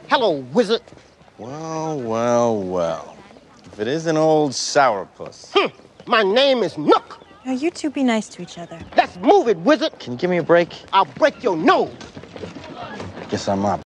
Hello, wizard. Well, well, well. If it isn't old Sourpuss. My name is Nook. Now, you two be nice to each other. Let's move it, wizard. Can you give me a break? I'll break your nose. Guess I'm up.